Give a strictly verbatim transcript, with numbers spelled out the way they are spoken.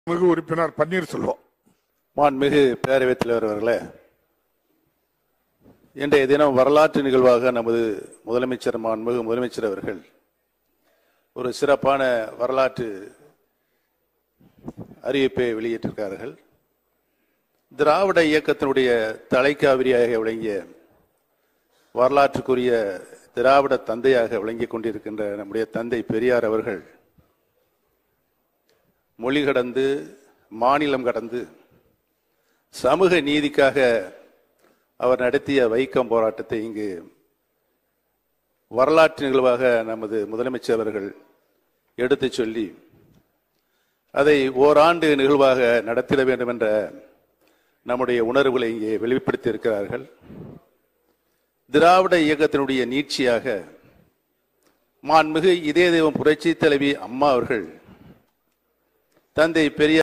மிகு உறுப்பினர் பன்னீர்செல்வம். மாண்புமிகு பேரவைத் தலைவர் அவர்களே, இன்றைய தினம் வரலாற்று நிகழ்வாக நமது முதலமைச்சர் மாண்புமிகு முதலமைச்சர் அவர்கள் ஒரு சிறப்பான வரலாற்று அறிவிப்பை வெளியிட்டிருக்கிறார்கள். திராவிட இயக்கத்தினுடைய தலைக்காவிரியாக விளங்கிய வரலாற்றுக்குரிய திராவிட தந்தையாக விளங்கிக் கொண்டிருக்கின்ற நம்முடைய தந்தை பெரியார் அவர்கள் மொழி கடந்து மாநிலம் கடந்து சமூக நீதிக்காக அவர் நடத்திய வைக்கம் போராட்டத்தை இங்கு வரலாற்று நிகழ்வாக நமது முதலமைச்சர் அவர்கள் எடுத்து சொல்லி அதை ஓராண்டு நிகழ்வாக நடத்திட வேண்டும் என்ற நம்முடைய உணர்வுகளை இங்கே வெளிப்படுத்தி இருக்கிறார்கள். திராவிட இயக்கத்தினுடைய நீட்சியாக மாண்புமிகு இதய தெய்வம் புரட்சி தலைவி அம்மா அவர்கள் தந்தை பெரியார்